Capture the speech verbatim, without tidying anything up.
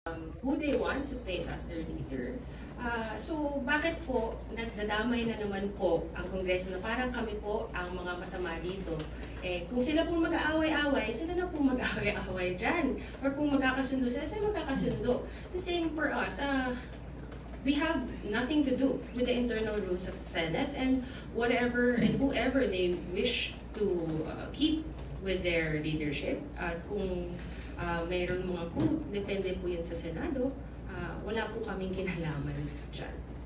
um, who they want to place as their leader. Uh, so, bakit po nadadamay na naman po ang Kongreso na parang kami po ang mga masama dito? Eh, kung sila pong mag-aaway-away, sila na pong mag-aaway-away dyan. Or kung magkakasundo sila, sila magkakasundo. The same for us. Uh, we have nothing to do with the internal rules of the Senate and whatever and whoever they wish to uh, keep with their leadership. At kung uh, mayroon mga coup, depende po yun sa Senado, uh, wala po kaming kinalaman dyan.